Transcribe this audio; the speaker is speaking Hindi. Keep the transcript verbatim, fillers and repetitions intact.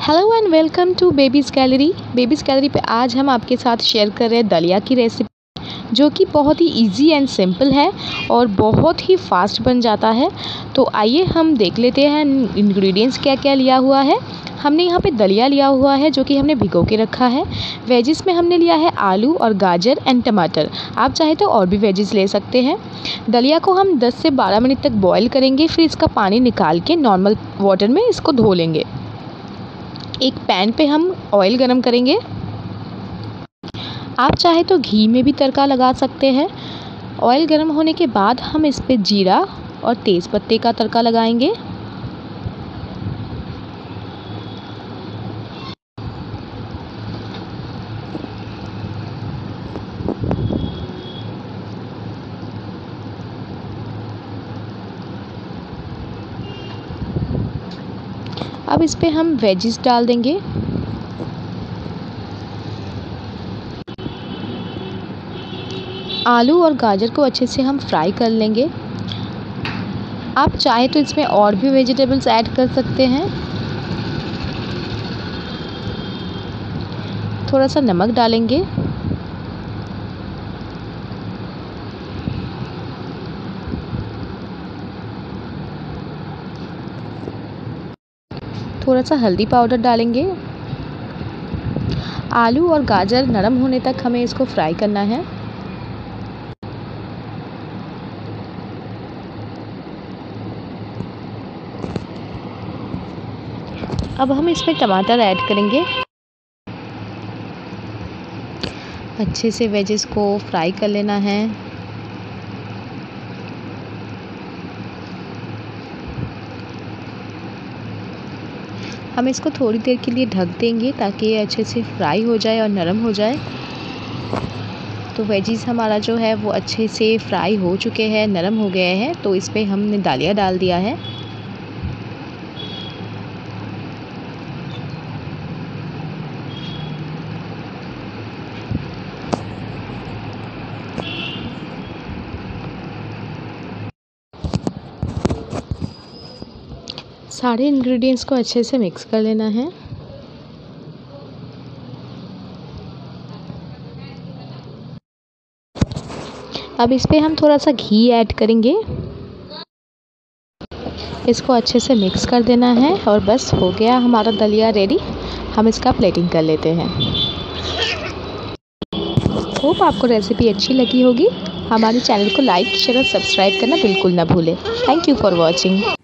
Hello and welcome to babies gallery. Babies gallery पे आज हम आपके साथ शेयर कर रहे हैं दलिया की रेसिपी, जो कि बहुत ही इजी एंड सिंपल है और बहुत ही फास्ट बन जाता है। तो आइए हम देख लेते हैं इंग्रेडिएंट्स क्या क्या लिया हुआ है। हमने यहाँ पे दलिया लिया हुआ है जो कि हमने भिगो के रखा है। वेजिस में हमने लिया है आलू और गाजर एंड टमाटर। आप चाहे तो और भी वेजिस ले सकते हैं। दलिया को हम दस से बारह मिनट तक बॉईल करेंगे, फिर इसका पानी निकाल के नॉर्मल वाटर में इसको धो लेंगे। एक पैन पे हम ऑयल गरम करेंगे। आप चाहे तो घी में भी तड़का लगा सकते हैं। ऑयल गरम होने के बाद हम इस पे जीरा और तेज़ पत्ते का तड़का लगाएंगे। अब इस पे हम वेजिस डाल देंगे। आलू और गाजर को अच्छे से हम फ्राई कर लेंगे। आप चाहे तो इसमें और भी वेजिटेबल्स ऐड कर सकते हैं। थोड़ा सा नमक डालेंगे। थोड़ा सा हल्दी पाउडर डालेंगे। आलू और गाजर नरम होने तक हमें इसको फ्राई करना है। अब हम इसमें टमाटर ऐड करेंगे। अच्छे से वेजेस को फ्राई कर लेना है। हम इसको थोड़ी देर के लिए ढक देंगे ताकि ये अच्छे से फ्राई हो जाए और नरम हो जाए। तो वेजिस हमारा जो है वो अच्छे से फ्राई हो चुके हैं, नरम हो गए हैं। तो इस पे हमने दलिया डाल दिया है। सारे इंग्रेडिएंट्स को अच्छे से मिक्स कर लेना है। अब इस पे हम थोड़ा सा घी ऐड करेंगे। इसको अच्छे से मिक्स कर देना है और बस हो गया हमारा दलिया रेडी। हम इसका प्लेटिंग कर लेते हैं। होप आपको रेसिपी अच्छी लगी होगी। हमारे चैनल को लाइक शेयर और सब्सक्राइब करना बिल्कुल ना भूलें। Thank you for watching.